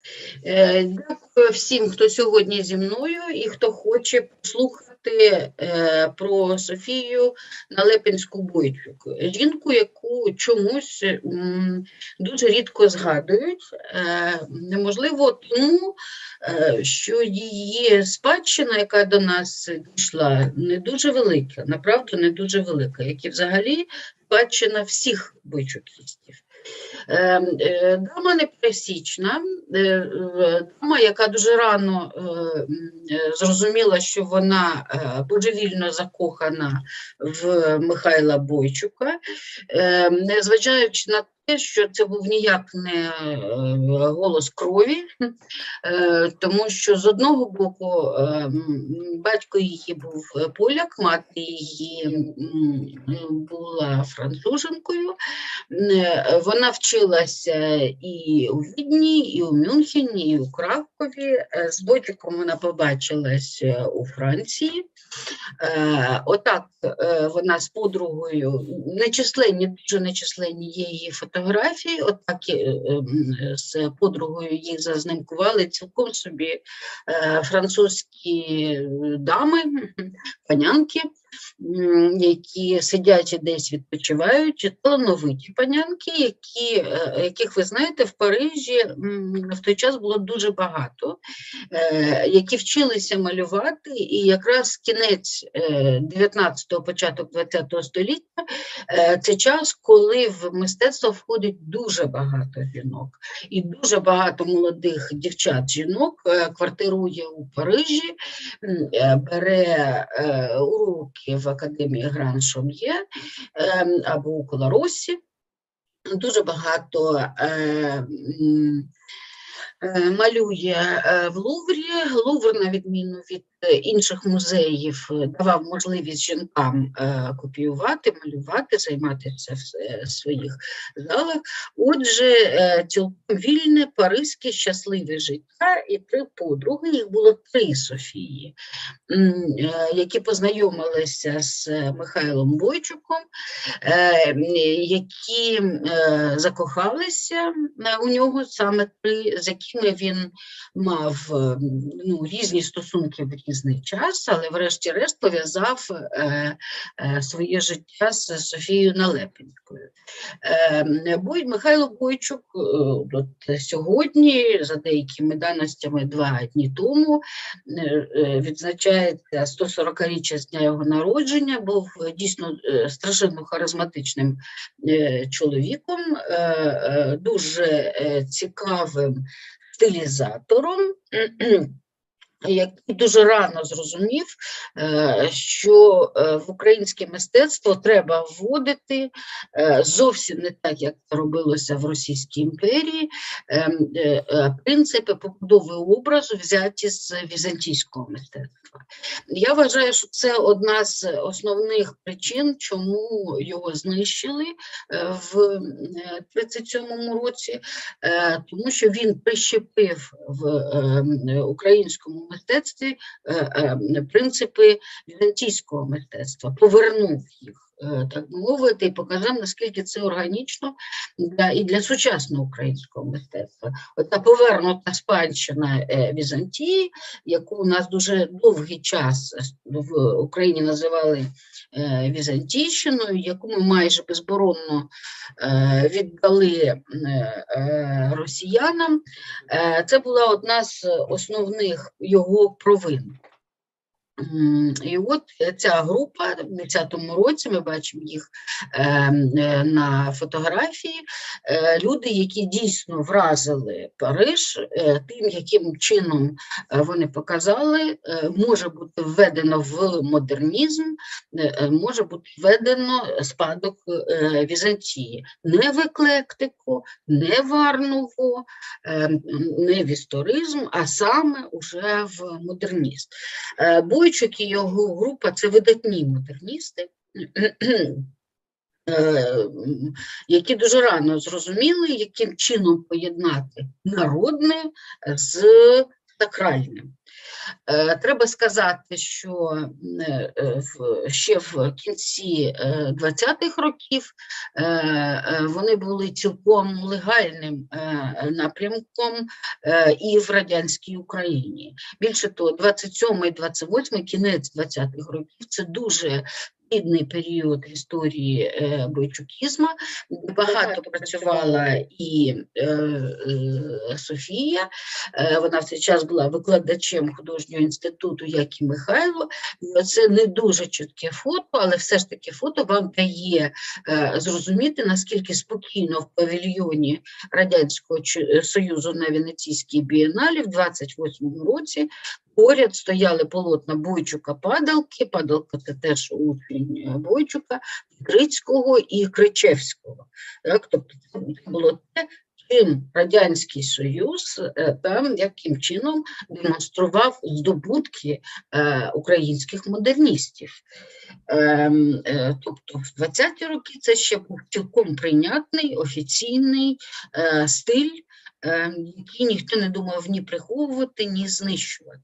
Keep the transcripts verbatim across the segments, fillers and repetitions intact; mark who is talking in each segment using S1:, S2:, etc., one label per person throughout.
S1: Дякую всім, хто сьогодні зі мною і хто хоче послухати про Софію Налепінську-Бойчук. Жінку, яку чомусь дуже рідко згадують, неможливо тому, що її спадщина, яка до нас дійшла, не дуже велика, направду не дуже велика, як і взагалі спадщина всіх бойчукістів. Дама непересічна, дама, яка дуже рано зрозуміла, що вона божевільно закохана в Михайла Бойчука, незважаючи на те, що це був ніяк не голос крові, тому що з одного боку батько її був поляк, мати її була француженкою. Вона вчилася і у Відні, і у Мюнхені, і у Кракові. З Бойчуком вона побачилась у Франції. Отак вона з подругою, нечисленні, дуже нечисленні є її фотографії, отак з подругою їх зазнимкували цілком собі французькі дами, панянки, які сидять і десь відпочивають, талановиті панянки, які, яких, ви знаєте, в Парижі в той час було дуже багато, які вчилися малювати, і якраз кінець дев'ятнадцятого, початок двадцятого століття – це час, коли в мистецтво входить дуже багато жінок, і дуже багато молодих дівчат-жінок квартирує у Парижі, бере уроки в Академії Гран-Шом'є або у Колоросі. Дуже багато малює в Луврі. Лувр, на відміну від інших музеїв, давав можливість жінкам копіювати, малювати, займатися в своїх залах. Отже, цілком вільне, паризьке, щасливе життя і три подруги, їх було три Софії, які познайомилися з Михайлом Бойчуком, які закохалися у нього, саме три, з якими він мав ну, різні стосунки в різний час, але врешті-решт пов'язав е, е, своє життя з Софією Налепінською. Е, Бой, Михайло Бойчук от, сьогодні, за деякими даностями два дні тому, е, відзначається сто сорокаріччя з дня його народження, був дійсно е, страшенно харизматичним е, чоловіком, е, е, дуже е, цікавим стилізатором, який дуже рано зрозумів, що в українське мистецтво треба вводити зовсім не так, як це робилося в Російській імперії, принципи побудови образу взяті з візантійського мистецтва. Я вважаю, що це одна з основних причин, чому його знищили в тридцять сьомому році, тому що він прищепив в українському мистецтві принципи візантійського мистецтва, повернув їх, так мовити, і показав, наскільки це органічно для, і для сучасного українського мистецтва. Ота повернута спадщина Візантії, яку у нас дуже довгий час в Україні називали Візантійщиною, яку ми майже безборонно віддали росіянам, це була одна з основних його провин. І от ця група в двадцятому році, ми бачимо їх е, на фотографії, е, люди, які дійсно вразили Париж, е, тим, яким чином вони показали, е, може бути введено в модернізм, е, може бути введено спадок е, Візантії. Не в еклектику, не в ар-нуво, е, не в історизм, а саме уже в модерніст. Е, Бойчук і його група – це видатні модерністи, які дуже рано зрозуміли, яким чином поєднати народне з сакральним. Треба сказати, що ще в кінці двадцятих років вони були цілком легальним напрямком і в радянській Україні. Більше того, двадцять сьомий - двадцять восьмий, кінець двадцятих років – це дуже плідний період в історії е, бойчукізму. Багато працювала і е, е, Софія, е, вона в цей час була викладачем художнього інституту, як і Михайло. Це не дуже чітке фото, але все ж таки фото вам дає е, зрозуміти, наскільки спокійно в павільйоні Радянського Союзу на Венеційській бієналі в двадцять восьмому році поряд стояли полотна Бойчука-Падалки, Падалка – це теж учень Бойчука, Крицького і Кричевського. Так? Тобто це було те, чим Радянський Союз там яким чином демонстрував здобутки е, українських модерністів. Е, е, тобто в двадцяті роки це ще був цілком прийнятний, офіційний е, стиль, е, який ніхто не думав ні приховувати, ні знищувати.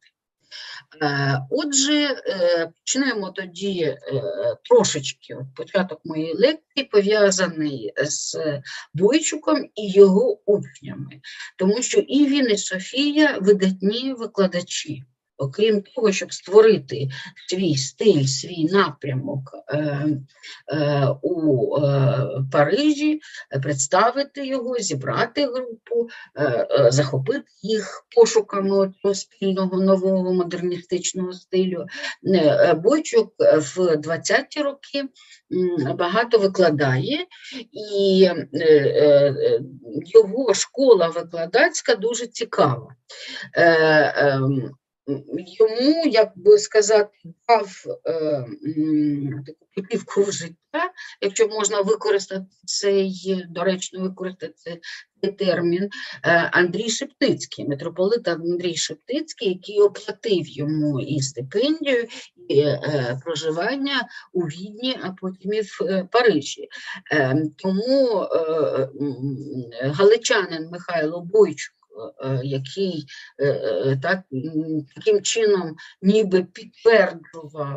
S1: Отже, почнемо тоді трошечки, початок моєї лекції пов'язаний з Бойчуком і його учнями, тому що і він, і Софія видатні викладачі. Окрім того, щоб створити свій стиль, свій напрямок е, е, у е, Парижі, представити його, зібрати групу, е, е, захопити їх пошуками цього спільного нового модерністичного стилю, е, Бойчук в двадцяті роки багато викладає, і е, е, його школа викладацька дуже цікава. Е, е, Йому, як би сказати, дав е, таку путівку в життя, якщо можна використати цей, доречно використати цей термін, е, Андрій Шептицький, митрополит Андрій Шептицький, який оплатив йому і стипендію, і е, проживання у Відні, а потім і в е, Парижі. Е, тому е, галичанин Михайло Бойчук, який так, таким чином ніби підтверджував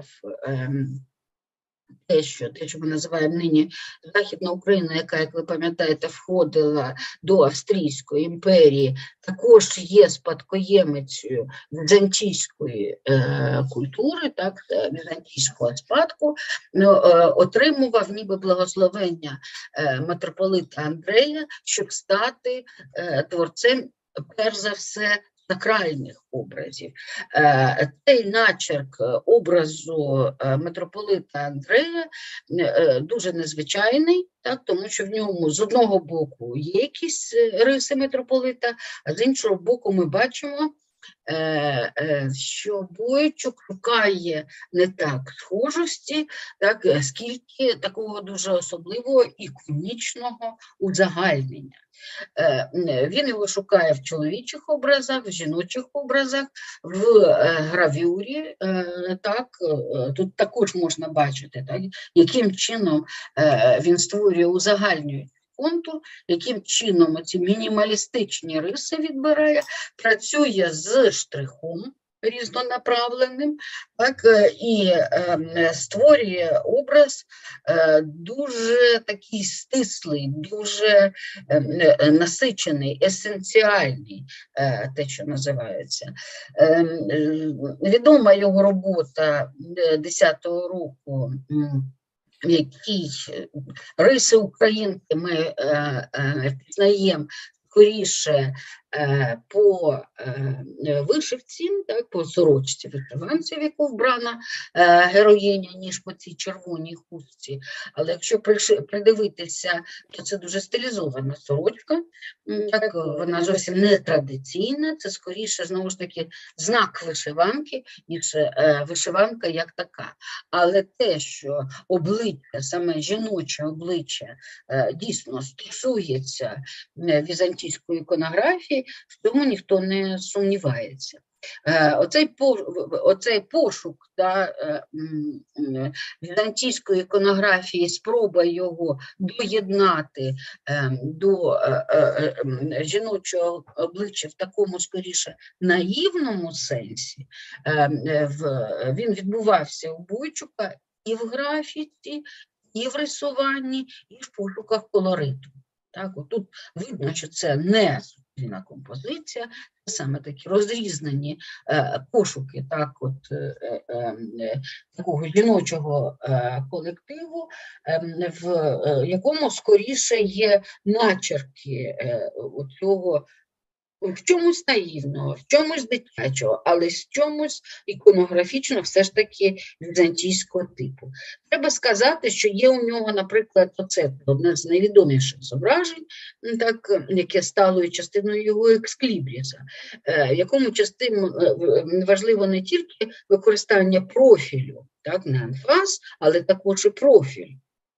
S1: те, що, те, що ми називаємо нині Західна Україна, яка, як ви пам'ятаєте, входила до Австрійської імперії, також є спадкоємицею візантійської е, культури, так, візантійського спадку, е, отримував ніби благословення е, митрополита Андрея, щоб стати е, творцем, перш за все, сакральних образів. Цей начерк образу митрополита Андрея дуже незвичайний, так, тому що в ньому з одного боку є якісь риси митрополита, а з іншого боку ми бачимо, що Бойчук шукає не так схожості, так, скільки такого дуже особливого іконічного узагальнення. Він його шукає в чоловічих образах, в жіночих образах, в гравюрі. Так, тут також можна бачити, так, яким чином він створює узагальнюючий контур, яким чином ці мінімалістичні риси відбирає, працює з штрихом різнонаправленим, так, і е, створює образ е, дуже такий стислий, дуже е, насичений, есенціальний, е, те, що називається. Е, е, відома його робота десятого року, в якій риси українки ми е, е, впізнаємо скоріше е, по е, вишивці, так, по сорочці вишиванці, в яку вбрана е, героїня, ніж по цій червоній хустці. Але якщо придивитися, то це дуже стилізована сорочка, так, вона зовсім не традиційна, це скоріше, знову ж таки, знак вишиванки, ніж е, вишиванка як така. Але те, що обличчя, саме жіноче обличчя, е, дійсно стосується візантійської іконографії, в цьому ніхто не сумнівається. Оцей, оцей пошук да, візантійської іконографії, спроба його доєднати до жіночого обличчя в такому, скоріше, наївному сенсі, він відбувався у Бойчука і в графіці, і в рисуванні, і в пошуках колориту. Так, от тут видно, що це не суцільна композиція, це саме такі розрізнені е, пошуки так, от, е, е, такого жіночого е, колективу, е, в е, якому скоріше є начерки е, цього в чомусь наївного, в чомусь дитячого, але в чомусь іконографічно все ж таки візантійського типу. Треба сказати, що є у нього, наприклад, оце одне з найвідоміших зображень, так, яке стало частиною його ексклібріса, в якому частину важливо не тільки використання профілю, так, не анфас, але також і профіль.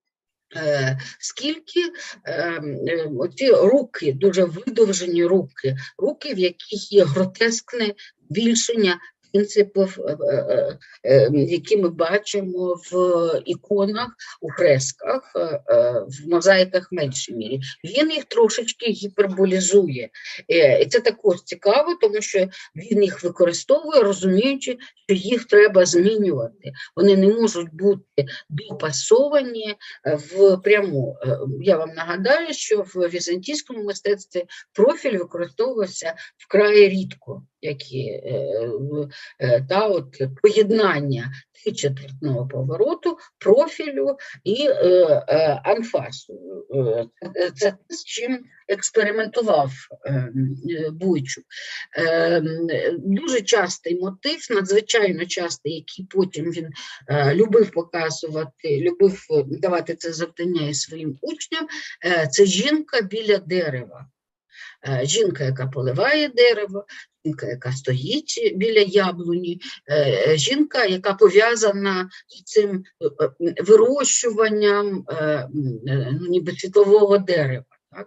S1: Скільки е, оці руки, дуже видовжені руки, руки, в яких є гротескне збільшення принципів, е, е, які ми бачимо в іконах, у фресках, е, в мозаїках в меншій мірі. Він їх трошечки гіперболізує. Е, і це також цікаво, тому що він їх використовує, розуміючи, що їх треба змінювати. Вони не можуть бути допасовані в пряму. Я вам нагадаю, що в візантійському мистецтві профіль використовувався вкрай рідко, які е, е, та, от, поєднання тричетвертного повороту, профілю і е, е, анфасу. Е, це те, з чим експериментував е, Бойчук. Е, дуже частий мотив, надзвичайно частий, який потім він е, любив показувати, любив давати це завдання і своїм учням, е, це жінка біля дерева. Жінка, яка поливає дерево, жінка, яка стоїть біля яблуні, жінка, яка пов'язана з цим вирощуванням ну, ніби світлового дерева. Так?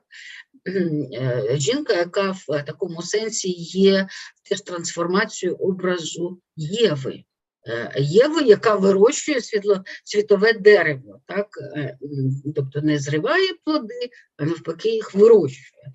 S1: Жінка, яка в такому сенсі є теж трансформацією образу Єви. Єви, яка вирощує світло, світове дерево, так? Тобто не зриває плоди, а навпаки їх вирощує.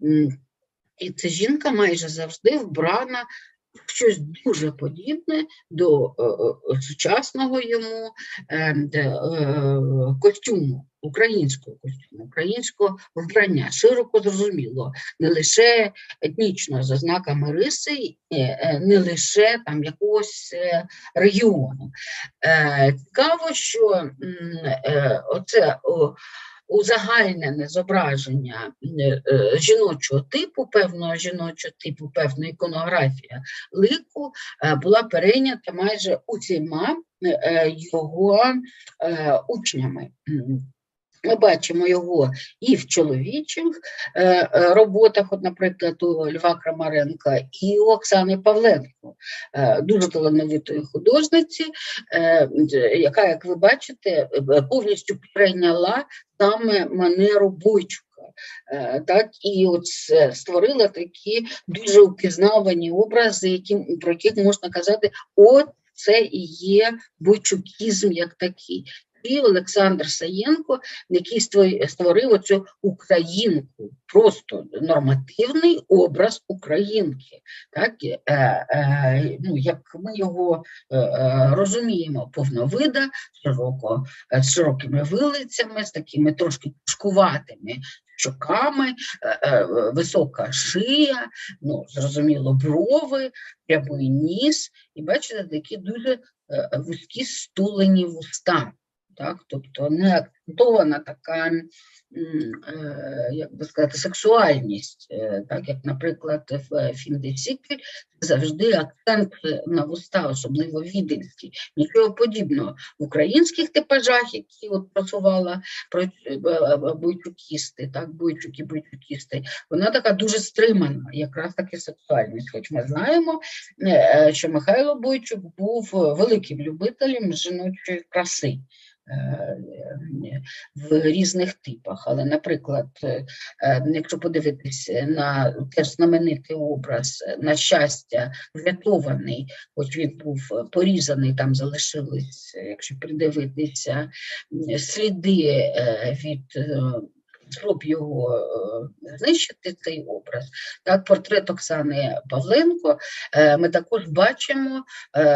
S1: І ця жінка майже завжди вбрана в щось дуже подібне до е, сучасного йому е, е, костюму, українського костюму, українського вбрання, широко зрозуміло, не лише етнічно за знаками риси, не лише там якогось регіону. Е, цікаво, що е, оце о, узагальнене зображення жіночого типу, певного жіночого типу, певна іконографія лику була перейнята майже усіма його учнями. Ми бачимо його і в чоловічих е, роботах, от, наприклад, у Льва Крамаренка, і у Оксани Павленко, е, дуже талановитої художниці, е, яка, як ви бачите, повністю перейняла саме манеру Бойчука. Е, так, і от створила такі дуже упізнавані образи, які, про яких можна казати, от це і є бойчукізм як такий. І Олександр Саєнко, який створив оцю українку, просто нормативний образ українки, так, е, е, ну, як ми його е, розуміємо, повновида, широко, з широкими вилицями, з такими трошки пушкуватими щоками, е, е, висока шия, ну, зрозуміло, брови, прямий ніс, і бачите, такі дуже е, вузькі стулені вуста. Так, тобто не акцентована така, як би сказати, сексуальність, так як, наприклад, в Фіндесіклі завжди акцент на вуста, особливо віденський. Нічого подібного. В українських типажах, які от працювала бойчукісти, так, бойчуки, бойчукісти, вона така дуже стримана, якраз таки сексуальність. Хоч ми знаємо, що Михайло Бойчук був великим любителем жіночої краси. в різних типах. Але, наприклад, якщо подивитися на теж знаменитий образ «На щастя, врятований», хоч він був порізаний, там залишились, якщо придивитися, сліди від спроб його знищити, цей образ. Так, портрет Оксани Павленко, ми також бачимо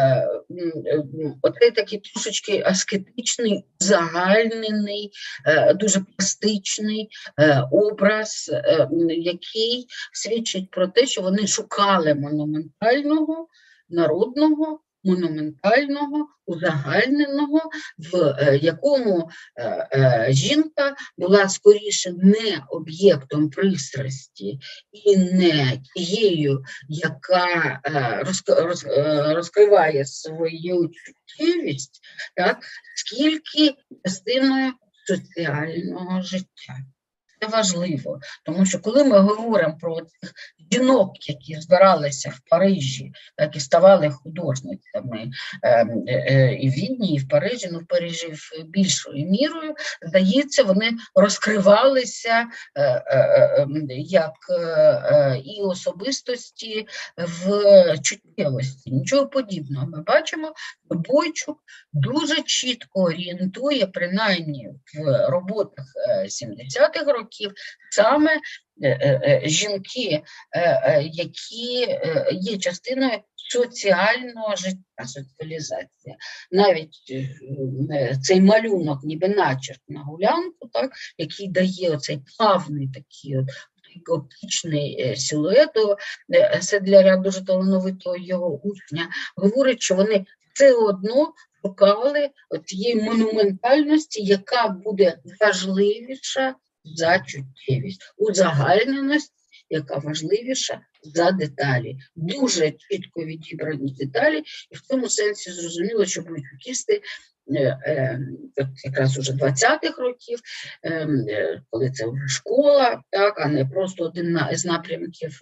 S1: оцей такий трошечки аскетичний, загальнений, дуже пластичний образ, який свідчить про те, що вони шукали монументального, народного, монументального, узагальненого, в якому жінка була скоріше не об'єктом пристрасті і не тією, яка розкриває свою чуттєвість, так, скільки частиною соціального життя. Це важливо, тому що коли ми говоримо про цих жінок, які збиралися в Парижі, так і ставали художницями е, е, і в Відні, і в Парижі, ну в Парижі в більшою мірою, здається, вони розкривалися е, е, як е, і особистості в чуттєвості. Нічого подібного. Ми бачимо, що Бойчук дуже чітко орієнтує, принаймні в роботах сімдесятих років, саме жінки, які є частиною соціального життя, соціалізація. Навіть цей малюнок, ніби начерк на гулянку, так, який дає оцей плавний такий от оптичний силует Седляря, дуже талановитого його учня, говорить, що вони все одно шукали цієї монументальності, яка буде важливіша за чуттєвість, узагальненість, яка важливіша за деталі. Дуже чітко відібрані деталі, і в цьому сенсі зрозуміло, що бойчукісти якраз уже двадцятих років, коли це вже школа, так, а не просто один з напрямків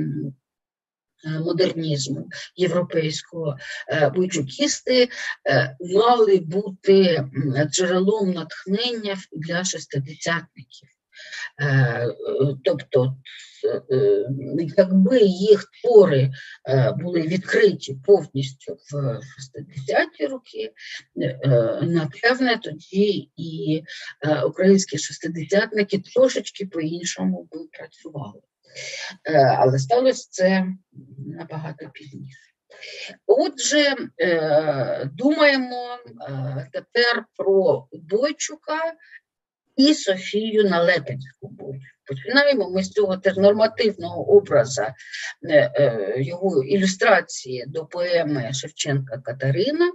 S1: модернізму європейського, бойчукісти мали бути джерелом натхнення для шестидесятників. Тобто, якби їх твори були відкриті повністю в шестидесяті роки, напевне, тоді і українські шестидесятники трошечки по-іншому би працювали. Але сталося це набагато пізніше. Отже, думаємо тепер про Бойчука і Софію Налепінську-Бойчук. Починаємо ми з цього теж нормативного образа його ілюстрації до поеми Шевченка «Катерина»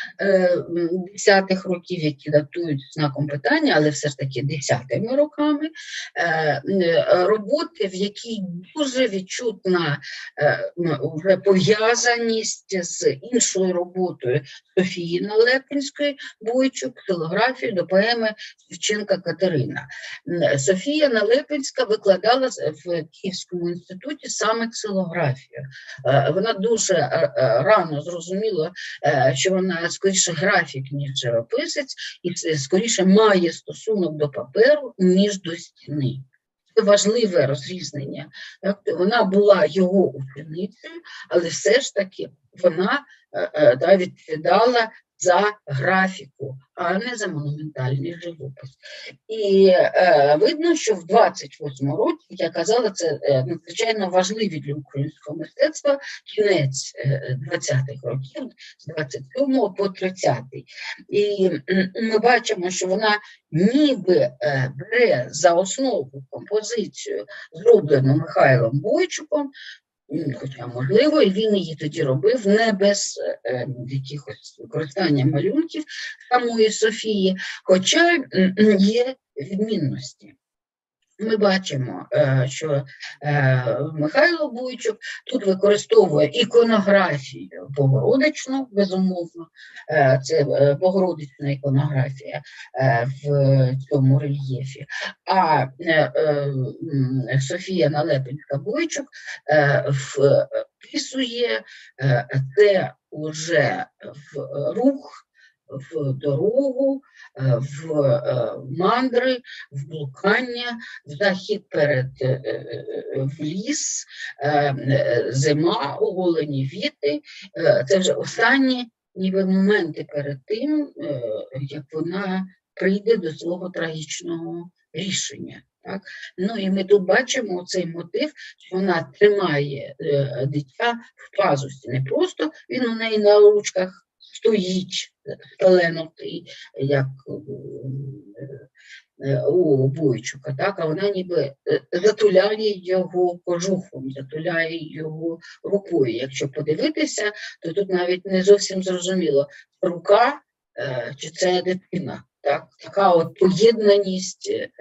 S1: десятих років, які датують знаком питання, але все ж таки десятими роками. Роботи, в якій дуже відчутна вже пов'язаність з іншою роботою Софії Налепінської-Бойчук, ксилографію до поеми Шевченка «Катерина». Софія Налепінська викладала в Київському інституті саме ксилографію. Вона дуже рано зрозуміла, що вона скоріше графік, ніж живописець, і скоріше має стосунок до паперу, ніж до стіни. Це важливе розрізнення. Вона була його ученицею, але все ж таки вона да, відповідала за графіку, а не за монументальний живопис. І е, видно, що в двадцять восьмому році, як я казала, це е, надзвичайно важливі для українського мистецтва кінець е, двадцятих років, з двадцять сьомого по тридцятий. І е, ми бачимо, що вона ніби е, бере за основу композицію, зроблену Михайлом Бойчуком, хоча, можливо, і він її тоді робив не без е, якихось використання малюнків самої Софії, хоча е, є відмінності. Ми бачимо, е, що е, Михайло Бойчук тут використовує іконографію богородичну, безумовно, е, це е, богородична іконографія е, в цьому рельєфі, а е, е, Софія Налепінська-Бойчук е, вписує е, це уже в рух, в дорогу, в мандри, в блукання, в захід перед в ліс, зима, оголені віти. Це вже останні ніби моменти перед тим, як вона прийде до свого трагічного рішення. Так? Ну і ми тут бачимо цей мотив, що вона тримає е, дитя в пазусі. Не просто він у неї на ручках стоїть, таленутий, як е, у Бойчука, так? А вона ніби затуляє його кожухом, затуляє його рукою. Якщо подивитися, то тут навіть не зовсім зрозуміло, рука е, чи це дитина. Так, така от поєднаність е,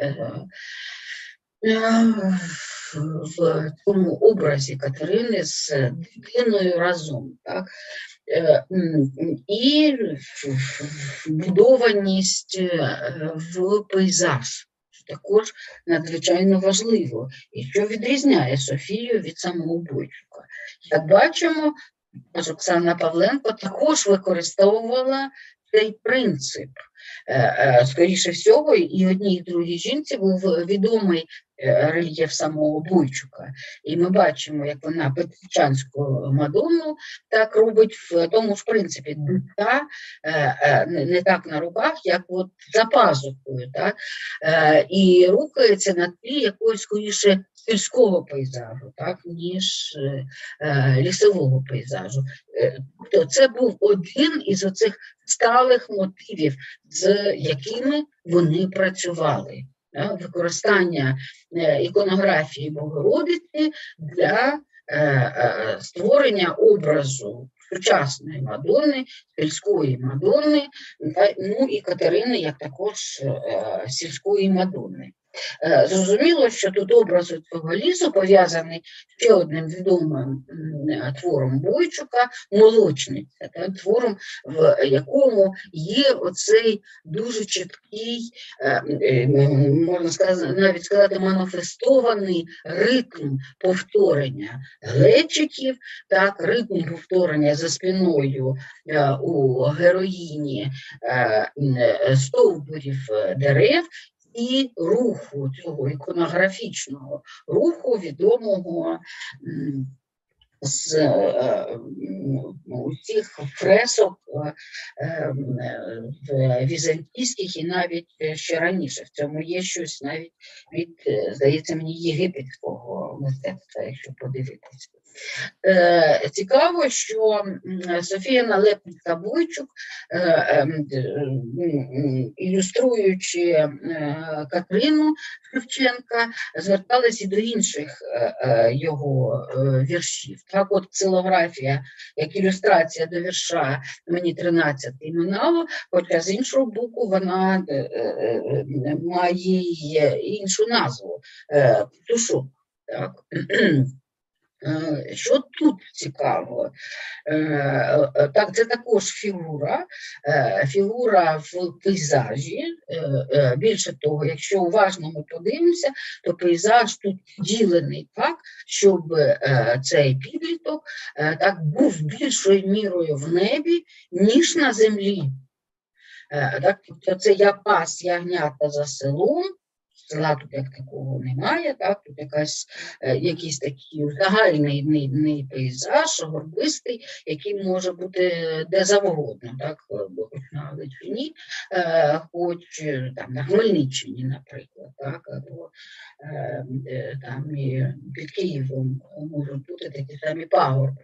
S1: е, в цьому образі Катерини з дитиною разом. Так? Е, і вбудованість в пейзаж. Також надзвичайно важливо. І що відрізняє Софію від самого Бойчука. Як бачимо, Оксана Павленко також використовувала цей принцип. Скоріше всього, і одній, і другій жінці був відомий рельєф самого Бойчука. І ми бачимо, як вона Петричанську Мадонну так робить в тому ж принципі. Дитя не так на руках, як от за пазухою. Так? І рухається на тлі якогось скоріше сільського пейзажу, так, ніж лісового пейзажу. Тобто це був один із оцих сталих мотивів, з якими вони працювали. Використання іконографії Богородиці для створення образу сучасної Мадонни, сільської Мадонни, ну і Катерини, як також сільської Мадонни. Зрозуміло, що тут образ цього лісу пов'язаний ще одним відомим твором Бойчука «Молочниця», твором, в якому є оцей дуже чіткий, можна сказати, навіть сказати, маніфестований ритм повторення глечиків, так, ритм повторення за спиною у героїні стовбурів дерев, і руху, цього іконографічного руху, відомого з усіх фресок візантійських і навіть ще раніше. В цьому є щось навіть від, здається мені, єгипетського мистецтва, якщо подивитися. Цікаво, що Софія Налепницька-Бойчук, ілюструючи Катерину Шевченка, зверталась і до інших його віршів. Так от ксилографія, як ілюстрація до вірша «Мені тринадцятий минало», хоча з іншого боку вона має іншу назву – «Птушок». Так. Що тут цікаво? Так, це також фігура, фігура в пейзажі. Більше того, якщо уважно ми подивимося, то пейзаж тут ділений так, щоб цей підліток так був більшою мірою в небі, ніж на землі. Так, тобто це я пас ягнята за селом, села тут як такого немає, так, тут якась, якийсь такий загальний пейзаж, горбистий, який може бути де завгодно, так, хоч на Галичині, хоч там на Хмельниччині, наприклад, так, або там і під Києвом можуть бути такі самі пагорби.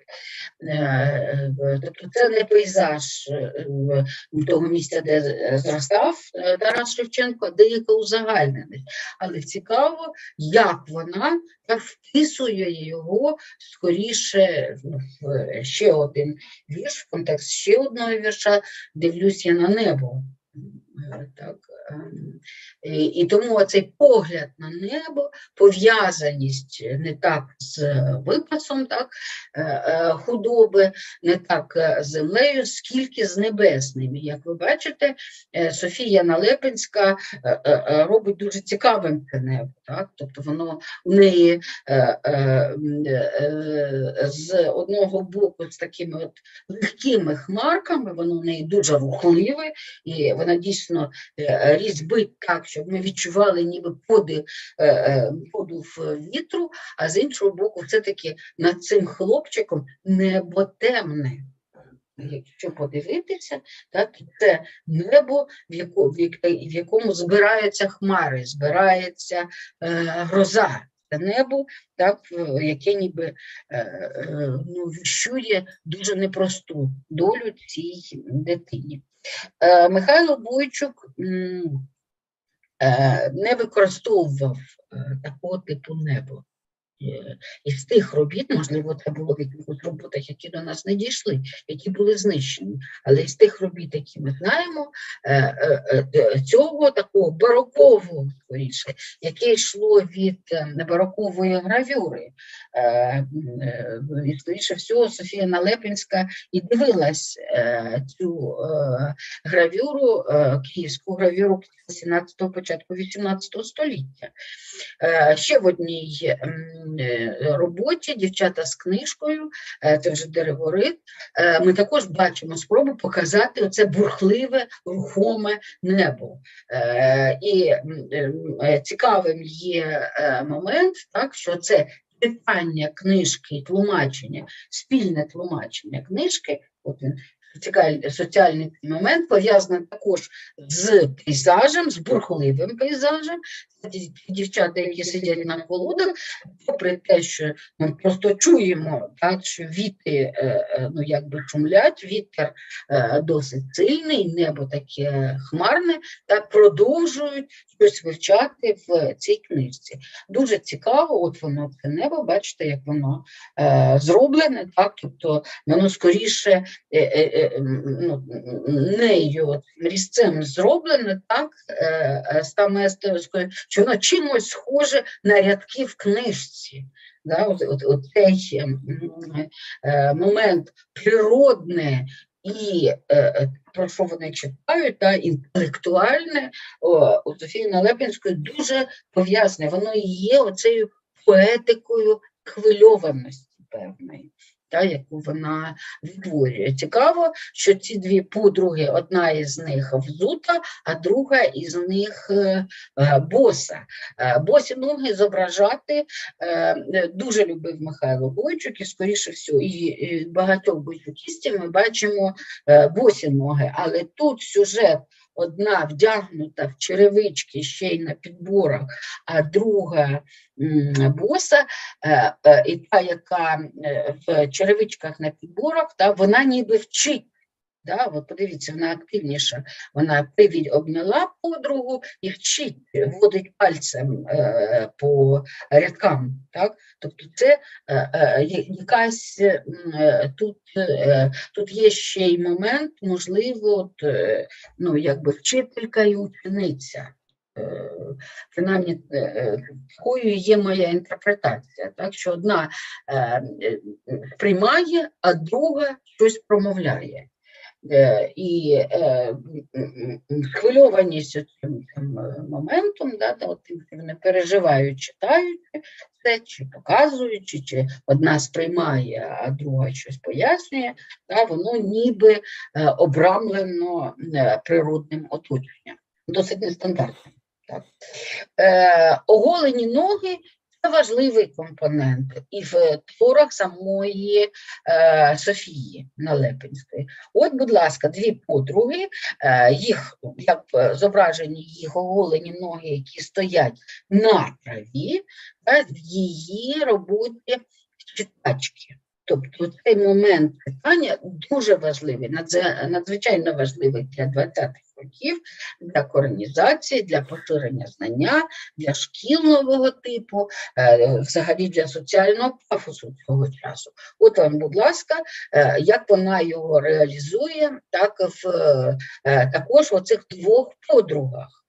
S1: Тобто це не пейзаж того місця, де зростав Тарас Шевченко, а деяка узагальненість. Але цікаво, як вона вписує його скоріше в ще один вірш, в контекст ще одного вірша «Дивлюсь я на небо». Так. І, і тому цей погляд на небо, пов'язаність не так з випасом так, худоби, не так з землею, скільки з небесним. Як ви бачите, Софія Налепинська робить дуже цікавим це небо. Так? Тобто воно у неї з одного боку з такими от легкими хмарками, воно у неї дуже рухливе, і вона дійсно дійсно різьбить так, щоб ми відчували ніби подив, подув вітру, а з іншого боку, все-таки над цим хлопчиком небо темне. Якщо подивитися, так, це небо, в, яку, в якому збираються хмари, збирається е, гроза. Це небо, так, яке ніби е, е, ну, віщує дуже непросту долю цій дитині. Е, Михайло Бойчук м, е, не використовував е, такого типу неба. Із тих робіт, можливо, це було в якихось роботах, які до нас не дійшли, які були знищені, але із тих робіт, які ми знаємо, цього такого барокового, скоріше, яке йшло від барокової гравюри. І, скоріше всього, Софія Налепінська і дивилась цю гравюру, київську гравюру сімнадцятого, початку вісімнадцятого століття. Ще в одній роботі «Дівчата з книжкою», це вже Дереворит, ми також бачимо спробу показати оце бурхливе, рухоме небо. І цікавим є момент, так, що це читання книжки, тлумачення, спільне тлумачення книжки, от він, соціальний момент пов'язаний також з пейзажем, з бурхливим пейзажем. Дівчата, які сидять на колодах, попри те, що ми просто чуємо, так, що віти, ну, якби шумлять, вітер досить сильний, небо таке хмарне, та продовжують щось вивчати в цій книжці. Дуже цікаво, от воно, це небо, бачите, як воно е, зроблене, так, тобто воно скоріше е, е, ну, нею, різцем зроблене, так, е, саме естетичною, що воно чимось схоже на рядки в книжці. Да, от, от, от цей е, момент природне і е, про що вони читають, та, інтелектуальне, о, у Софії Налепінської дуже пов'язане. Воно і є оцею поетикою хвильованості певної, та, яку вона відтворює. Цікаво, що ці дві подруги, одна із них взута, а друга із них е, е, боса. Е, босі ноги зображати е, дуже любив Михайло Бойчук, і, скоріше всього, і, і багатьох бойчукістів ми бачимо е, босі ноги, але тут сюжет: одна вдягнута в черевички, ще й на підборах, а друга боса, і та, яка в черевичках на підборах, та, вона ніби вчить. Да, от подивіться, вона активніша. Вона привідь обняла подругу і вчить, водить пальцем е, по рядкам. Так? Тобто це е, е, якась, е, тут, е, тут є ще й момент, можливо, от, е, ну, якби вчителька і учениця. Е, принаймні, е, такою є моя інтерпретація, так? Що одна е, приймає, а друга щось промовляє. І е, хвильованість цим, цим моментом, да, от, вони переживають, читають це, чи показують, чи, чи одна сприймає, а друга щось пояснює, да, воно ніби е, обрамлено е, природним оточенням. Досить нестандартно. Так. Е, оголені ноги – це важливий компонент і в творах самої е, Софії Налепінської. От, будь ласка, дві подруги, е, їх, як зображені їх оголені ноги, які стоять на траві, та, в її роботі читачки. Тобто цей момент питання дуже важливий, надзвичайно важливий для двадцятих років, для коронізації, для поширення знання, для шкіл нового типу, взагалі для соціального пафосу цього часу. От вам, будь ласка, як вона його реалізує, так в, також в оцих двох подругах.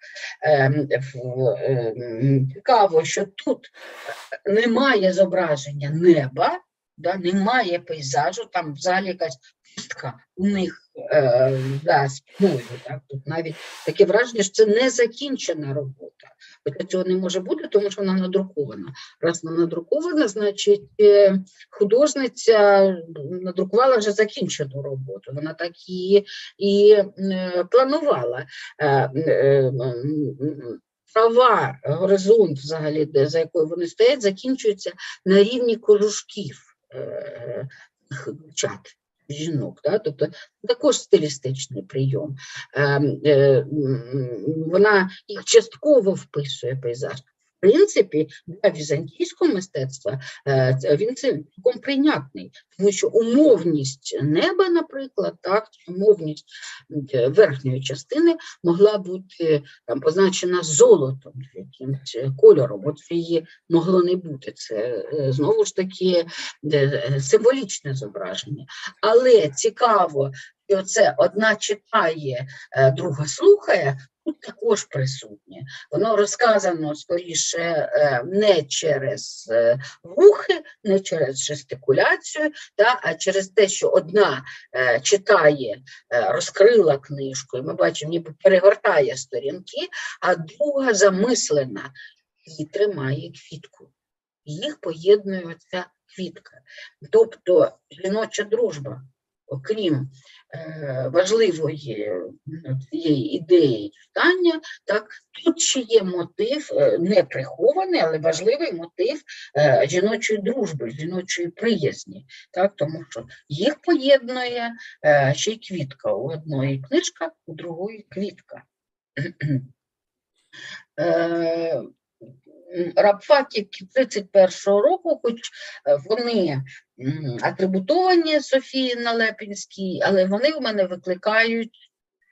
S1: Цікаво, що тут немає зображення неба, да, немає пейзажу, там взагалі якась пустка у них е, за спиною. Так? Тут навіть таке враження, що це не закінчена робота. Хоча цього не може бути, тому що вона надрукована. Раз вона надрукована, значить е, художниця надрукувала вже закінчену роботу. Вона так і, і е, планувала. Е, е, Права, горизонт, взагалі, де, за якою вони стоять, закінчується на рівні кожушків е, чат, жінок. Да? Тобто також стилістичний прийом. Е, е, вона їх частково вписує пейзаж. В принципі, для візантійського мистецтва він цілком прийнятний, тому що умовність неба, наприклад, так, умовність верхньої частини могла бути там позначена золотом, якимось кольором, от її могло не бути. Це знову ж таки символічне зображення. Але цікаво, що це одна читає, друга слухає, тут також присутнє. Воно розказано, скоріше, не через рухи, не через жестикуляцію, та, а через те, що одна читає, розкрила книжку, і ми бачимо, ніби перегортає сторінки, а друга замислена і тримає квітку. Їх поєднує ця квітка. Тобто жіноча дружба, окрім е, важливої цієї ідеї читання, так, тут ще є мотив, е, не прихований, але важливий мотив е, жіночої дружби, жіночої приязні, так, тому що їх поєднує е, ще й квітка. У одної книжка, у другої квітка. е, Рабфаківки тридцять першого року, хоч вони атрибутовані Софії Налепінській, але вони в мене викликають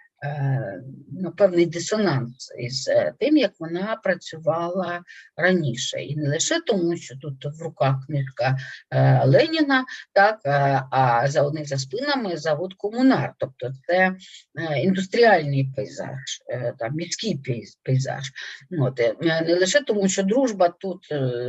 S1: ну, певний дисонанс із тим, як вона працювала раніше. І не лише тому, що тут в руках книжка Леніна, так, а за у них за спинами завод «Комунар». Тобто це індустріальний пейзаж, там, міський пейзаж. От, не лише тому, що дружба тут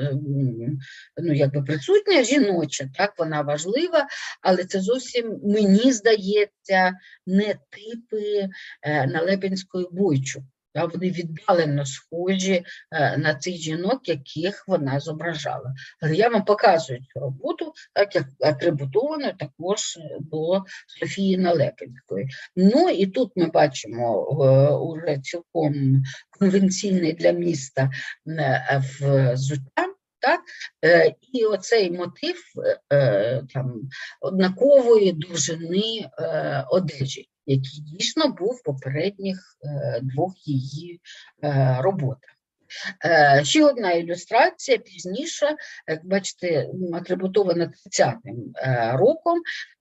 S1: ну, якби присутня, жіноча, так, вона важлива, але це зовсім, мені здається, не типи Налепінської Бойчук. Вони віддалено схожі на цих жінок, яких вона зображала. Але я вам показую цю роботу, так як атрибутовану також до Софії Налепінської. Ну і тут ми бачимо уже цілком конвенційний для міста взуття. Так? І оцей мотив там, однакової довжини одежі, який дійсно був в попередніх е, двох її е, роботах. Е, ще одна ілюстрація пізніше, як бачите, атрибутована тридцятим е, роком,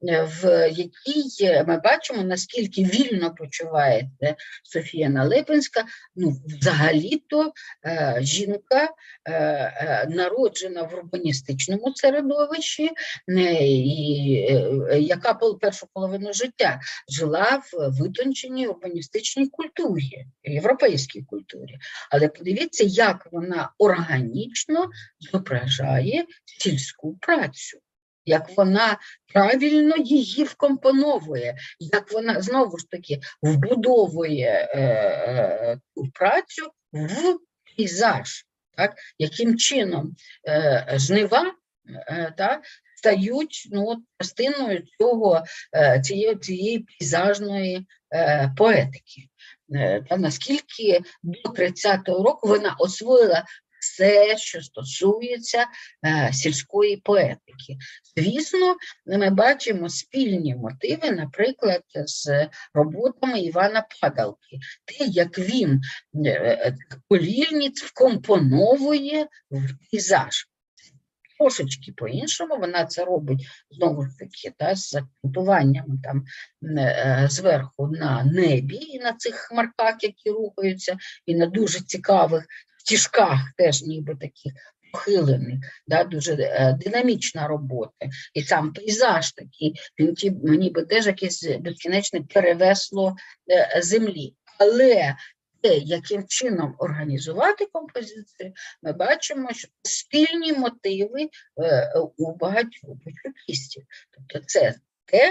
S1: в якій ми бачимо, наскільки вільно почувається Софія Налепінська. Ну, взагалі-то е, жінка, е, е, народжена в урбаністичному середовищі, не, і, е, яка першу половину життя жила в витонченій урбаністичній культурі, європейській культурі. Але подивіться, як вона органічно зображає сільську працю, як вона правильно її вкомпоновує, як вона, знову ж таки, вбудовує е, е, ту працю в пейзаж, так? Яким чином е, жнива е, так, стають ну, частиною цього, е, цієї, цієї пейзажної е, поетики. Та наскільки до тридцятого року вона освоїла все, що стосується е, сільської поетики. Звісно, ми бачимо спільні мотиви, наприклад, з роботами Івана Падалки. Те, як він е, Полільниць вкомпоновує в пейзаж. Трошечки по-іншому вона це робить, знову ж таки, та, з акцентуваннями там е, зверху на небі і на цих хмарках, які рухаються, і на дуже цікавих стіжках, теж ніби таких похилених, да, дуже е, динамічна робота. І сам пейзаж такий, він ніби теж якесь безкінечне перевесло е, землі. Але те, яким чином організувати композицію, ми бачимо, що спільні мотиви е, у багатьох почуттістів. Тобто це те,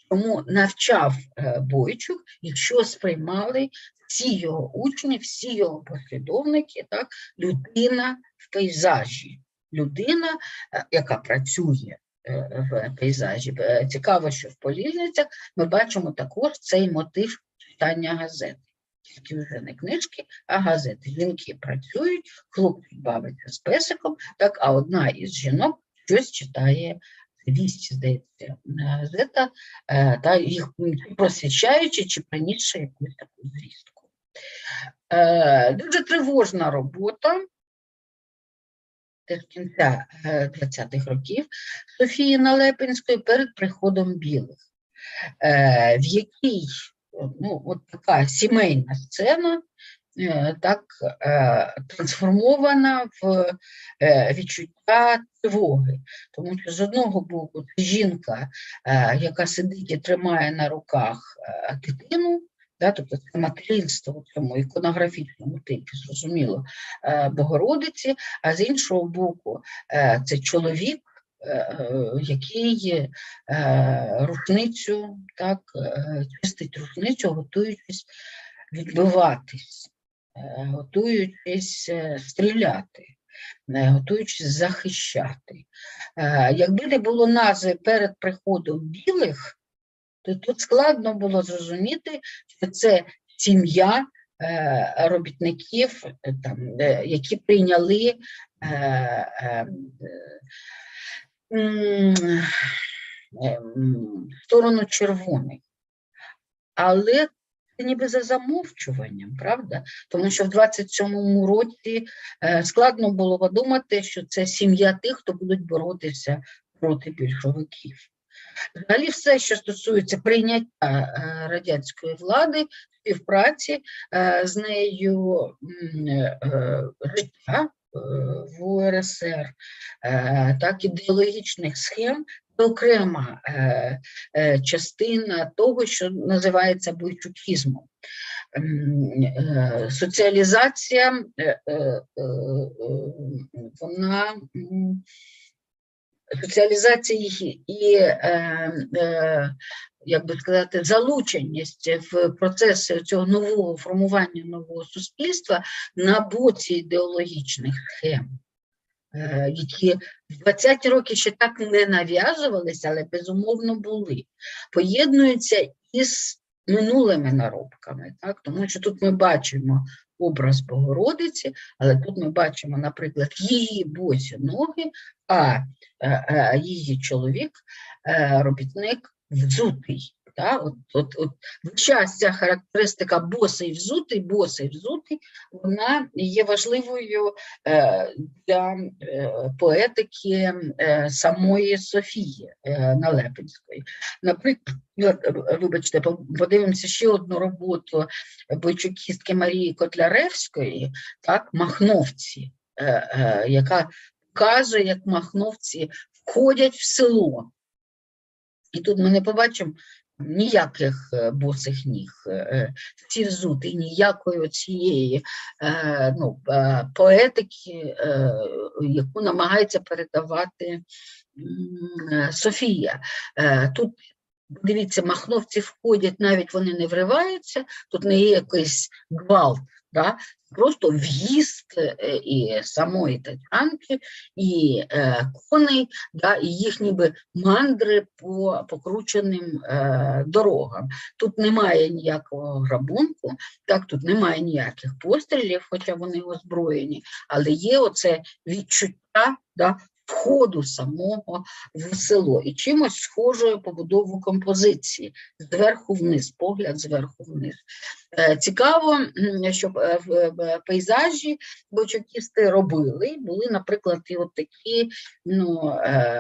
S1: Тому навчав Бойчук, якщо сприймали всі його учні, всі його послідовники, так, людина в пейзажі, людина, яка працює в пейзажі. Цікаво, що в «Полільницях» ми бачимо також цей мотив читання газет. Тільки вже не книжки, а газети. Жінки працюють, хлопці бавиться з песиком, так, а одна із жінок щось читає, «Вісті», здається, газета, та їх просвічаючи чи принісши якусь таку звістку. Дуже тривожна робота з кінця двадцятих років Софії Налепінської перед приходом білих, в якій, ну, от така сімейна сцена, так трансформована в відчуття тривоги. Тому що з одного боку це жінка, яка сидить і тримає на руках дитину, да, тобто це материнство в цьому іконографічному типі, зрозуміло, Богородиці, а з іншого боку це чоловік, який рушницю, так, чистить рушницю, готуючись відбиватись, готуючись стріляти, готуючись захищати. Якби не було назви перед приходом білих, то тут складно було зрозуміти, що це сім'я робітників, там, які прийняли сторону червоних. Але це ніби за замовчуванням, правда? Тому що в двадцять сьомому році складно було подумати, що це сім'я тих, хто будуть боротися проти більшовиків. Взагалі все, що стосується прийняття радянської влади, співпраці з нею, життя в У Ер Ес Ер, так, ідеологічних схем, це окрема частина того, що називається бойчукізмом. Соціалізація, вона... Соціалізація і, е, е, як би сказати, залученість в процеси цього нового формування нового суспільства на боці ідеологічних схем, е, які в двадцяті роки ще так не нав'язувалися, але безумовно були, поєднуються із минулими наробками, так? Тому що тут ми бачимо образ Богородиці, але тут ми бачимо, наприклад, її босі ноги, а, а, а її чоловік, а, робітник, взутий. Та? От, от, от, в час ця характеристика босий взутий, босий взутий, вона є важливою е, для е, поетики е, самої Софії е, Налепінської. Наприклад, вибачте, подивимося ще одну роботу бойчукістки Марії Котляревської, так, «Махновці», е, е, яка показує, як махновці входять в село. І тут ми не побачимо ніяких босих ніг, всі взуті, ніякої цієї ну, поетики, яку намагається передавати Софія. Тут, дивіться, махновці входять, навіть вони не вриваються, тут не є якийсь гвалт, да? Просто в'їзд і самої Тетянки, і е, коней, да, і їх ніби мандри по покрученим е, дорогам. Тут немає ніякого грабунку, так, тут немає ніяких пострілів, хоча вони озброєні, але є оце відчуття, да, входу самого в село і чимось схожою побудову композиції зверху вниз, погляд зверху вниз. Цікаво, що в пейзажі бойчукісти робили, були, наприклад, і от такі, ну,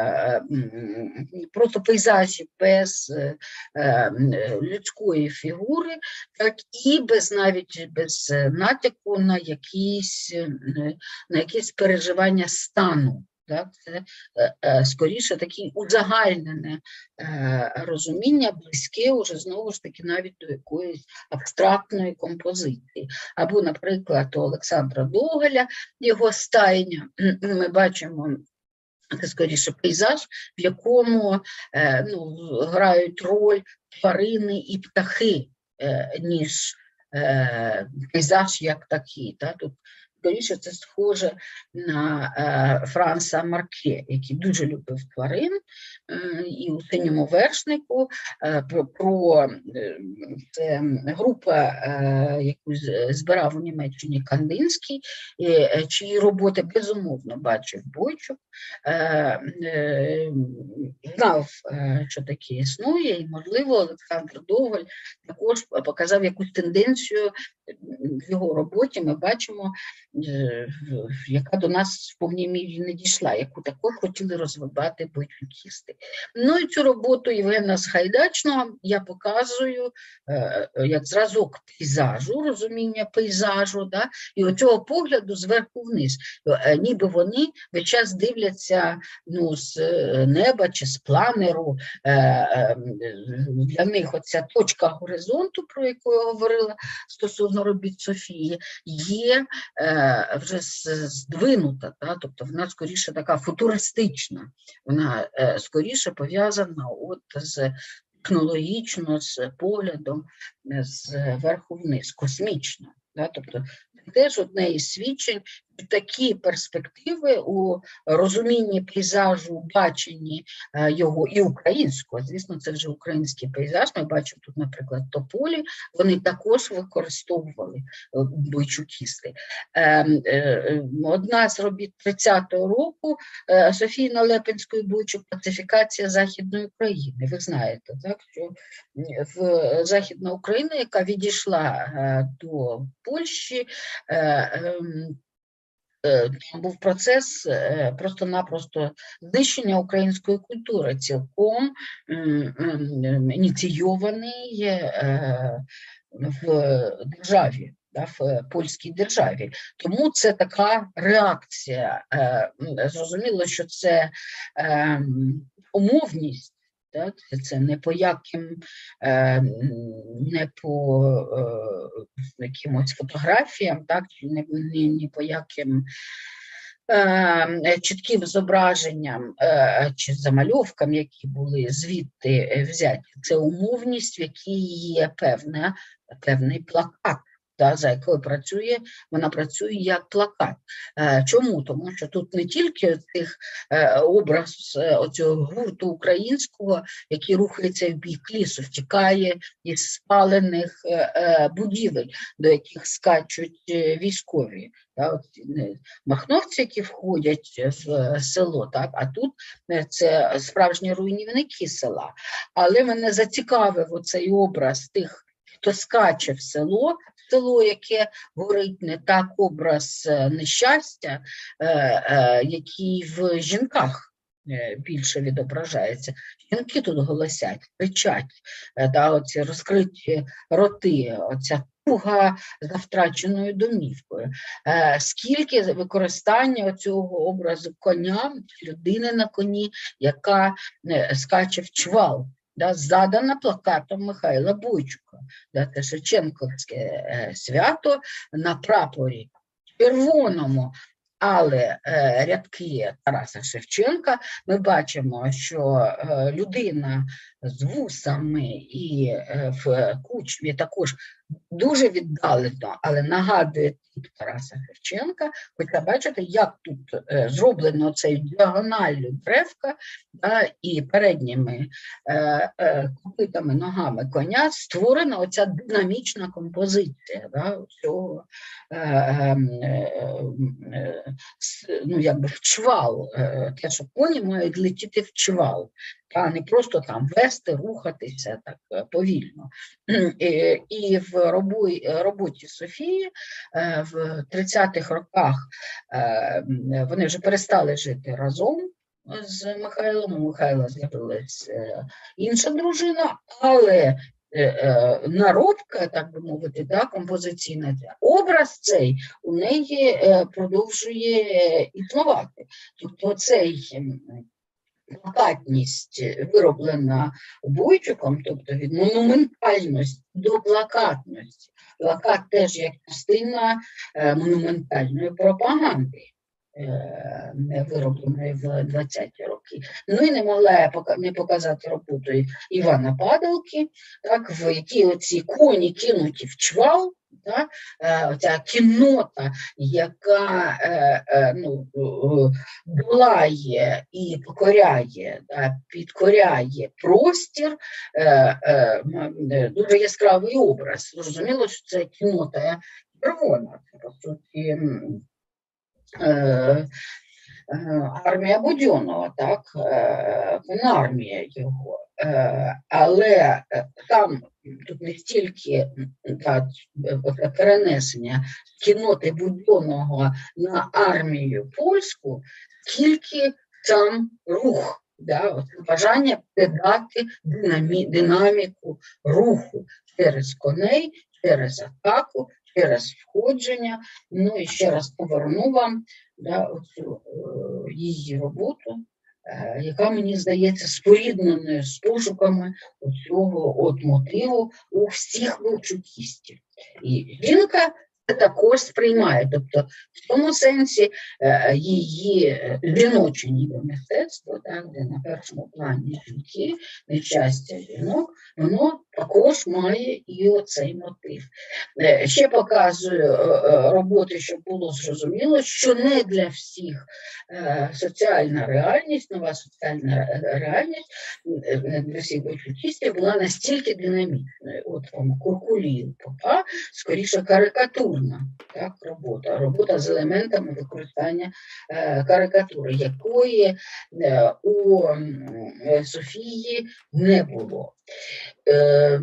S1: просто пейзажі без людської фігури, так і без, навіть без натяку на якісь, на якісь переживання стану. Так, це е, скоріше таке узагальнене е, розуміння, близьке уже знову ж таки навіть до якоїсь абстрактної композиції. Або, наприклад, у Олександра Довгаля його стайня, ми бачимо це скоріше пейзаж, в якому е, ну, грають роль тварини і птахи, е, ніж е, пейзаж як такий. Та? Тут скоріше це схоже на е, Франса Марке, який дуже любив тварин, е, і у «Синьому вершнику» е, про, про е, це група, е, яку збирав у Німеччині Кандинський, е, чиї роботи безумовно бачив Бойчук, е, е, знав, е, що таке існує, і, можливо, Олександр Доголь також показав якусь тенденцію в його роботі. Ми бачимо, яка до нас в повній мірі не дійшла, яку також хотіли розвивати бойчукісти. Ну і цю роботу Євгена Сагайдачного я показую е, як зразок пейзажу, розуміння пейзажу, да? І оцього погляду зверху вниз. Е, ніби вони весь час дивляться ну, з неба чи з планеру. Е, е, для них оця точка горизонту, про яку я говорила стосовно робіт Софії, є е, вже здвинута, та? Тобто вона скоріше така футуристична, вона е, скоріше пов'язана от з технологічно, з поглядом зверху вниз, космічно. Да? Тобто це теж одне із свідчень, такі перспективи у розумінні пейзажу, баченні е, його і українського, звісно, це вже український пейзаж, ми бачимо тут, наприклад, тополі, вони також використовували е, бойчукісти. Е, е, одна з робіт тридцятого року е, Софії Налепинської Бойчук «Пацифікація Західної України». Ви знаєте, так, що в Західна Україна, яка відійшла е, до Польщі, е, е, там був процес просто-напросто знищення української культури, цілком ініційований в державі, в польській державі. Тому це така реакція. Зрозуміло, що це умовність, так? Це не по яким, не по е, якимось фотографіям, так? Не, не, не по яким е, чітким зображенням е, чи замальовкам, які були звідти взяті. Це умовність, в якій є певна, певний плакат. Та, за якою працює, вона працює як плакат. Е, чому? Тому що тут не тільки цих, е, образ е, оцього гурту українського, який рухається в бік лісу, втікає із спалених е, е, будівель, до яких скачуть е, військові. Та, от, е, махновці, які входять в село, так, а тут е, це справжні руйнівники села. Але мене зацікавив оцей образ тих, хто скаче в село, село, яке горить, не так образ нещастя, е, е, який в жінках е, більше відображається. Жінки тут голосять, кричать, е, да, оці розкриті роти, оця туга за втраченою домівкою. Е, скільки використання цього образу коня, людини на коні, яка е, скаче в чвал. Да, задана плакатом Михайла Бойчука. Да, це Шевченківське е, свято на прапорі червоному, але е, рядки Тараса Шевченка, ми бачимо, що е, людина з вусами і е, в кучмі також дуже віддалено, але нагадує тип Тараса Шевченка, хоча бачите, як тут е, зроблено цей діагоналлю древка, да, і передніми е, е, копитами, ногами коня створена оця динамічна композиція, да, цього е, е, е, ну, якби в чвал, е, те, що коні мають летіти в чвал, а не просто там вести, рухатися так повільно. І, і в робой, роботі Софії в тридцятих роках вони вже перестали жити разом з Михайлом, у Михайла з'явилась інша дружина, але наробка, так би мовити, да, композиційна, образ цей у неї продовжує існувати. Тобто цей плакатність вироблена Бойчуком, тобто від монументальності до плакатності. Плакат теж як частина монументальної пропаганди. виробленої в двадцяті роки. Ну і не могла я не показати роботу Івана Падалки, так, в якій оці коні кинуті в чвал, так, оця кіннота, яка ну, долає і покоряє, так, підкоряє простір, дуже яскравий образ. Зрозуміло, що це кіннота червона, це, по суті, армія Будьонного, так, армія його. Але там тут не стільки так, перенесення кінноти Будьонного на армію польську, скільки сам рух. Да, бажання передати динамі, динаміку руху через коней, через атаку, через входження. Ну і ще раз поверну вам да, оцю, е, її роботу, е, яка, мені здається, спорідненою з пошуками цього от мотиву у всіх вовчукістів. І жінка це також сприймає, тобто в тому сенсі е, її жіноче ніби мистецтво, так, де на першому плані жінки, нещастя жінок, воно також має і оцей мотив. Е, ще показую е, роботи, щоб було зрозуміло, що не для всіх е, соціальна реальність, нова соціальна реальність, е, не для всіх вовчукістів була настільки динамічною. От вам Куркулів Попа, скоріше карикатура. Так, робота, робота з елементами використання е, карикатури, якої е, у е, Софії не було. Е,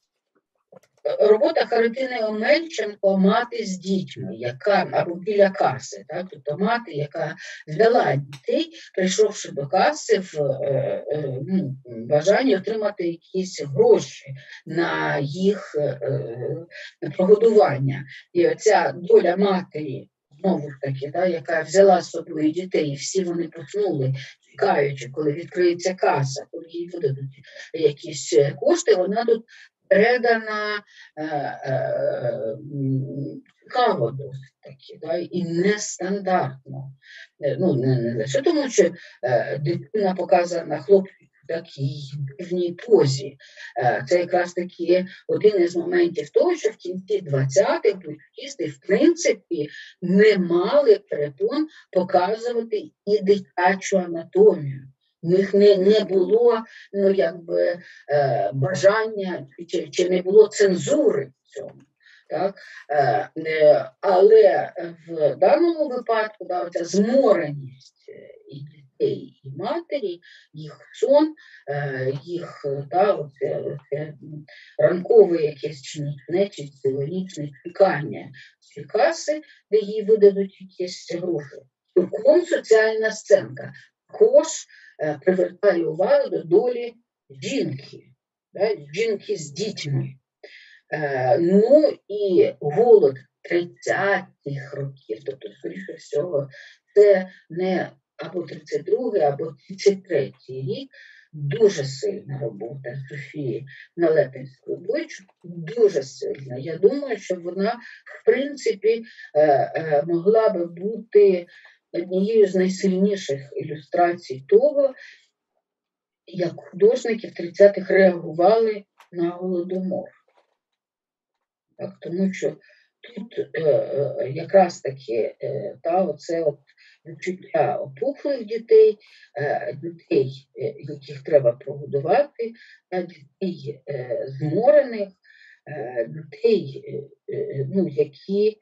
S1: Робота Харитини Омельченко «Мати з дітьми», яка, або біля каси, так, тобто мати, яка звела дітей, прийшовши до каси в е, е, ну, бажанні отримати якісь гроші на їх е, прогодування. І оця доля матері, знову ж таки, да, яка взяла з собою дітей, і всі вони поснули, чекаючи, коли відкриється каса, коли їй видадуть якісь кошти, вона тут передана е, е, цікаво досить таки, да, і нестандартно. Ну, не, не лише тому, що е, дитина показана хлопцю в такій дивній позі. Е, це якраз таки один із моментів того, що в кінці двадцятих вовчукісти, в принципі, не мали перепон показувати і дитячу анатомію. У них не, не було, ну, якби, е, бажання, чи, чи не було цензури в цьому. Так? Е, е, але в даному випадку да, ця змореність і дітей, і матері, їх сон, е, їх да, оце, оце, ранкове якесь чи нічне, чи цілонічне чекання з каси, де їй видадуть якісь гроші. Цілком соціальна сценка. Також привертає увагу до долі жінки, да, жінки з дітьми. Е, ну і голод тридцятих років, тобто, скоріше всього, це не або тридцять другий, або тридцять третій рік. Дуже сильна робота Софії Налепінської-Бойчук, дуже сильна. Я думаю, що вона, в принципі, е, е, могла би бути однією з найсильніших ілюстрацій того, як художники в тридцятих реагували на Голодомор. Так, тому що тут е, е, якраз таки е, та, оце от відчуття опухлих дітей, е, дітей, е, яких треба прогодувати, е, дітей е, зморених, е, дітей, е, ну, які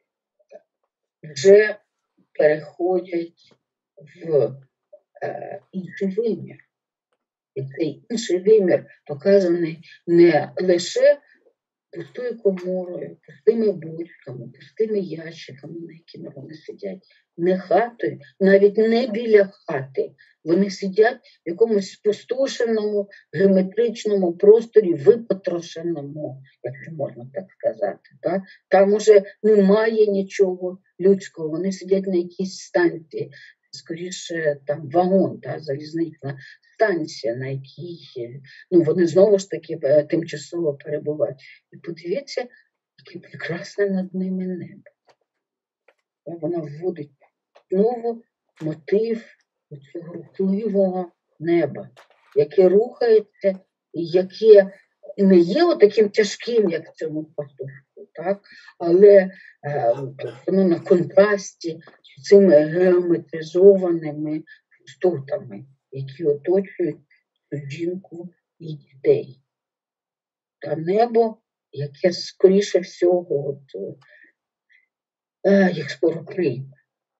S1: вже переходять в е, інший вимір. І цей інший вимір показаний не лише пустою коморою, пустими бочками, пустими ящиками, на якими вони сидять, не хатою, навіть не біля хати. Вони сидять в якомусь спустошеному, геометричному просторі, випотрошеному, якщо можна так сказати. Так? Там уже немає нічого людського, вони сидять на якійсь станції, скоріше там вагон, та, залізнична станція, на якій ну, вони знову ж таки тимчасово перебувають. І подивіться, яке прекрасне над ними небо. Вона вводить знову мотив цього рухливого неба, яке рухається і яке не є таким тяжким, як в цьому пастушку, так? Але е, воно на контрасті з цими геометризованими пустотами, які оточують жінку і дітей. Та небо, яке, скоріше всього, от, е, їх скоро прийме.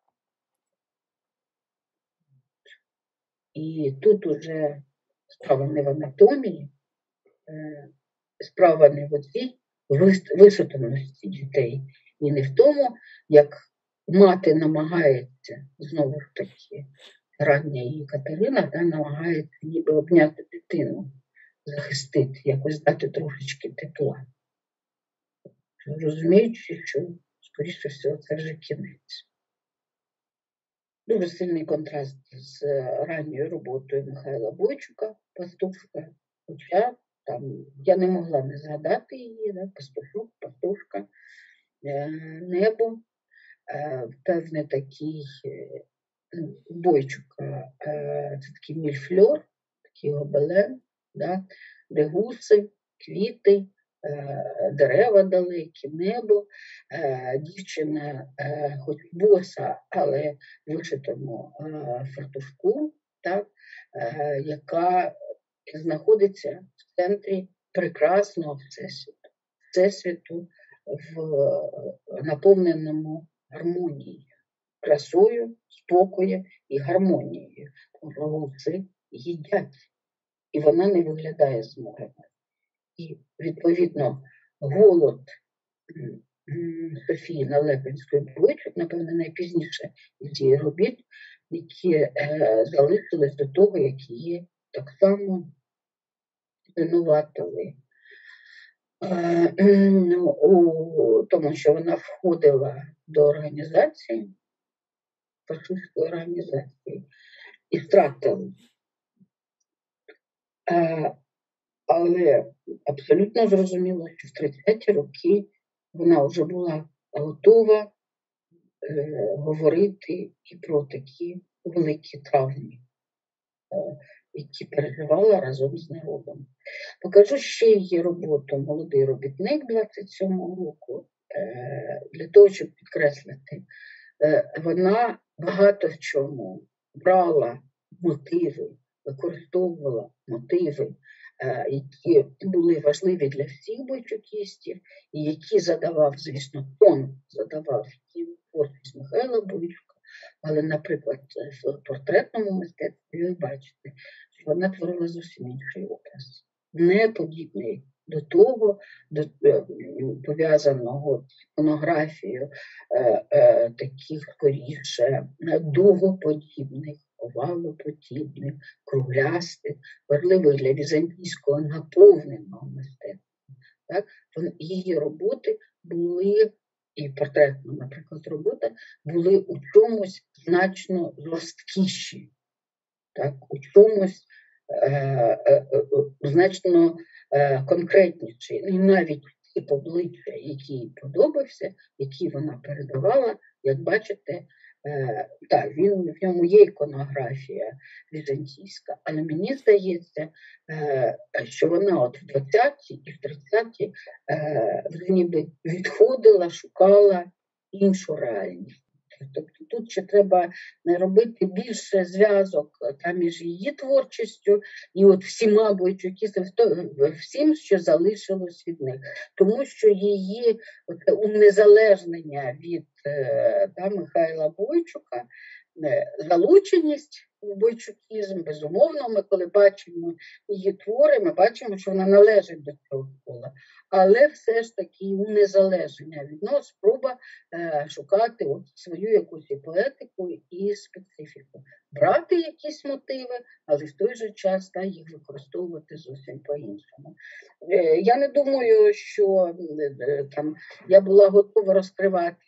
S1: І тут уже справа не в анатомії, е, справа не в цій висвітленості дітей, і не в тому, як мати намагається, знову ж таки, рання її Катерина, та, намагається ніби обняти дитину, захистити, якось дати трошечки тепла. Розуміючи, що, скоріше всього, це вже кінець. Дуже сильний контраст з ранньою роботою Михайла Бойчука, «Пастушка», хоча там я не могла не згадати її, да, «Пастушок», «Пастушка», е, «Небо», е, певний такий ну, Бойчука, е, це такий мільфльор, такий гобелен, да, де гуси, квіти, е, дерева далекі, небо, е, дівчина, е, хоч боса, але в вишитому е, фартушку, так, е, яка знаходиться в центрі прекрасного всесвіту, всесвіту в наповненому гармонією, красою, спокоєм і гармонією. Гуси їдять, і вона не виглядає змореною. І, відповідно, голод Софії Налепинської Бойчук, напевно, найпізніше із її робіт, які е, залишились до того, як її так само звинуватили. Е, е, у тому, що вона входила до організації, фашистської організації, і втратила. Е, але абсолютно зрозуміло, що в тридцяті роки вона вже була готова е, говорити і про такі великі травми, е, які переживала разом з народом. Покажу ще її роботу «Молодий робітник» двадцять сьомого року, е, для того, щоб підкреслити. Е, вона багато в чому брала мотиви, використовувала мотиви, які були важливі для всіх бойчукістів, і які задавав, звісно, тон задавав їм творчість Михайла Бойчука, але, наприклад, в портретному мистецтві ви бачите, що вона творила зовсім інший образ, не подібний до того, до, пов'язаного з іконографією е, е, таких, скоріше, дугоподібних, овалоподібних, круглястих, важливих для візантійського наповненого мистецтва. Так? Її роботи були, і портретна, наприклад, робота, були у чомусь значно жорсткіші, так? У чомусь е, е, е, значно е, конкретніші. І навіть ті обличчя, які їй подобався, які вона передавала, як бачите, Е, так, він, в ньому є іконографія візантійська, але мені здається, е, що вона от в двадцяті і в тридцяті е, ніби відходила, шукала іншу реальність. Тобто тут ще треба робити більше зв'язок там між її творчістю і от всіма бойчукістами, всім, що залишилось від них. Тому що її унезалежнення від та, Михайла Бойчука, залученість в бойчукізм, безумовно, ми коли бачимо її твори, ми бачимо, що вона належить до цього кола. Але все ж таки унезалеження від нас, спроба е, шукати от свою якусь і поетику, і специфіку. Брати якісь мотиви, але в той же час та, їх використовувати зовсім по-іншому. Е, я не думаю, що е, там, я була готова розкривати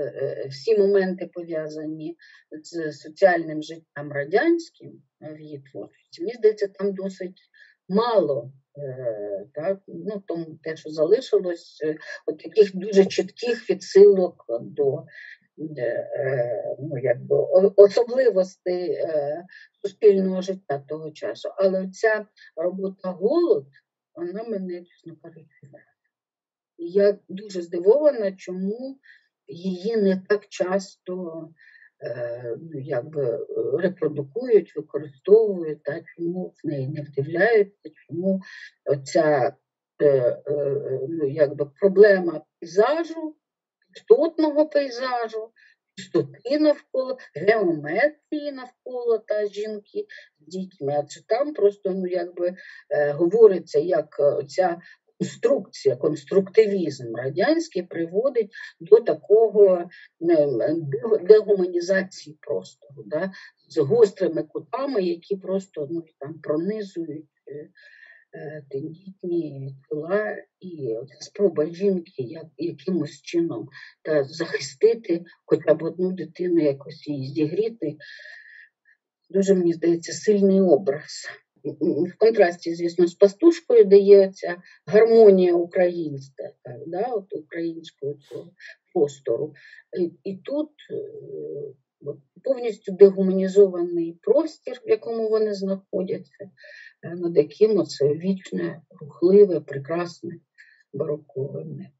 S1: всі моменти, пов'язані з соціальним життям радянським в її творчості. Мені здається, там досить мало, так, ну, тому те, що залишилось, от таких дуже чітких відсилок до ну, якби, особливостей е, суспільного життя того часу. Але ця робота «Голод», вона мене, чесно кажучи, вразила. Я дуже здивована, чому її не так часто е, ну, якби, репродукують, використовують, та, чому в неї не вдивляються, чому оця е, е, ну, якби, проблема пейзажу, істотного пейзажу, чистоти навколо, геометрії навколо та жінки з дітьми. А це там просто, ну, якби, е, говориться, як ця конструкція, конструктивізм радянський приводить до такого дегуманізації простору, да, з гострими кутами, які просто, ну, там, пронизують тендітні тіла, і спроба жінки як, якимось чином та захистити хоча б одну дитину, якось її зігріти. Дуже, мені здається, сильний образ. В контрасті, звісно, з «Пастушкою», де є ця гармонія українська, так, да, от українського цього простору. І, і тут от, повністю дегуманізований простір, в якому вони знаходяться, над яким оце вічне, рухливе, прекрасне барокове небо.